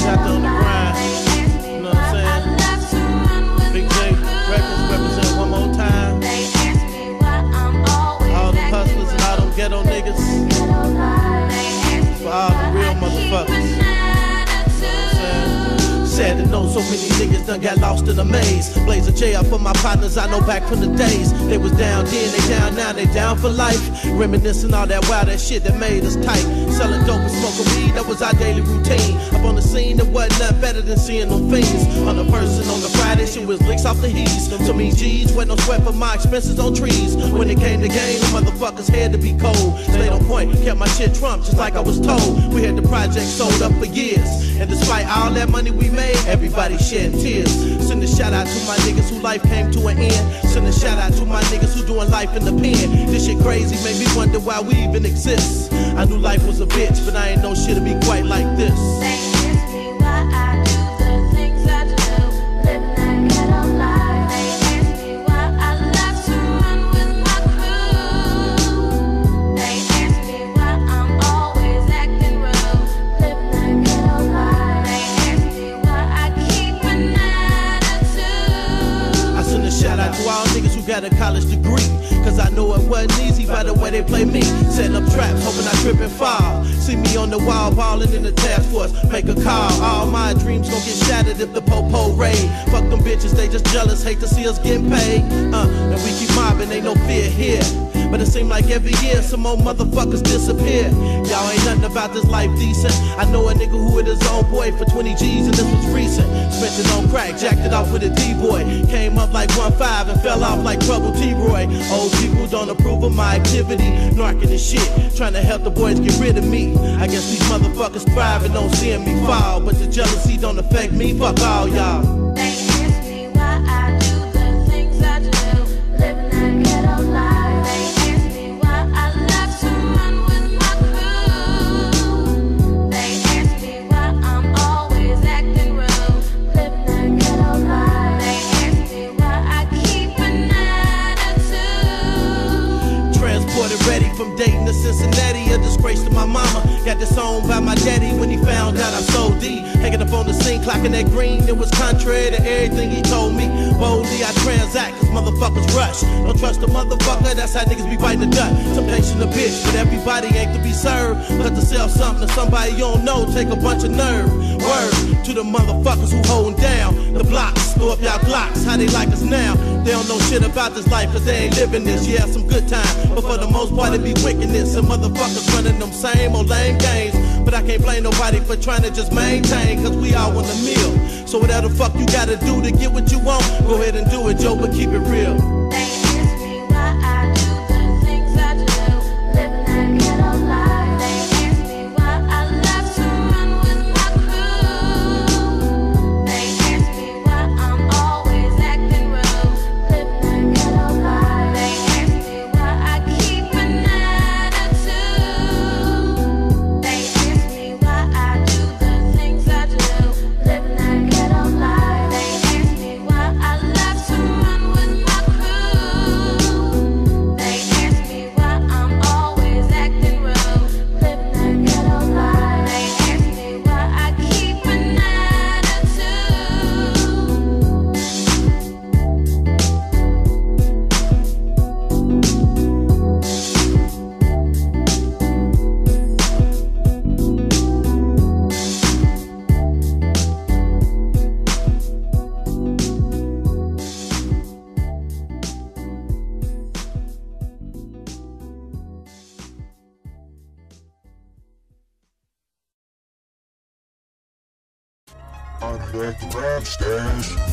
niggas out there on the grind. You know what I'm saying? Big J Records represent one more time. All the hustlers and all them ghetto niggas. For all the real motherfuckers. Sad to know so many niggas done got lost in a maze. Blaze a chair for my partners I know back from the days. They was down then, they down now, they down for life. Reminiscing all that wild, that shit that made us tight. Selling dope and smoking weed, that was our daily routine. Up on the scene, it wasn't nothing better than seeing them fiends. On the first and on the Friday, shit was licks off the heats. To me G's, wet no sweat for my expenses on trees. When it came to game, the motherfuckers had to be cold. Stayed on point, kept my shit trumped just like I was told. We had the project sold up for years. And despite all that money we made, everybody shed tears. Send a shout out to my niggas who life came to an end. Send a shout out to my niggas who doing life in the pen. This shit crazy, made me wonder why we even exist. I knew life was a bitch, but I ain't know shit to be quite like this. They ask me why I do the things I do, living that ghetto life. They ask me why I love to run with my crew. They ask me why I'm always acting rude, living that ghetto life. They ask me why I keep an attitude. I send a shout out to all niggas who got a college degree, cause I know it wasn't easy by the way they play me. Setting up traps, hoping I trip and fall. See me on the wall, ballin' in the task force. Make a call, all my dreams gon' get shattered if the po-po raid. Fuck them bitches, they just jealous, hate to see us getting paid. And we keep mobbing, ain't no fear here. But it seem like every year some more motherfuckers disappear. Y'all ain't nothing about this life decent. I know a nigga who hit his own boy for 20 G's and this was recent. Spent it on crack, jacked it off with a D-boy. Came up like 1-5 and fell off like Trouble T-Roy. Old people don't approve of my activity, narking and shit, trying to help the boys get rid of me. I guess these motherfuckers thriving on seeing me fall, but the jealousy don't affect me, fuck all y'all. They ask me why I do the things I do, living that ghetto life. They ask me why I love to run with my crew. They ask me why I'm always acting rude, living that ghetto life. They ask me why I keep an attitude. Transported ready from Dayton to Cincinnati, a disgrace to my mama. Got disowned by my daddy when he found out I sold D. Hanging up on the scene, clocking that green, it was contrary to everything he told me. Boldly I transact, cause motherfuckers rush. Don't trust a motherfucker, that's how niggas be biting the dust. Temptation a bitch, but everybody ain't to be served. But to sell something to somebody you don't know, take a bunch of nerve. Word to the motherfuckers who holding down the blocks, throw up y'all Glocks, how they like us now. They don't know shit about this life cause they ain't living this. Yeah, some good time, but for the most part it be wickedness. And motherfuckers running them same old lame games. But I can't blame nobody for trying to just maintain, cause we all want a meal. So whatever the fuck you gotta do to get what you want, go ahead and do it, Joe, but keep it real. They ask me why I do the things I do, living that ghetto life. They ask me why I love to run with my crew. They ask me why I'm always acting rude, living that ghetto life. They ask me why I keep an attitude. They ask me why I do the things I do, living that ghetto life. They ask me why I love to run with my crew. They ask me why I'm always acting rude, living that ghetto life. They ask me why I keep an I'm back to rap stars.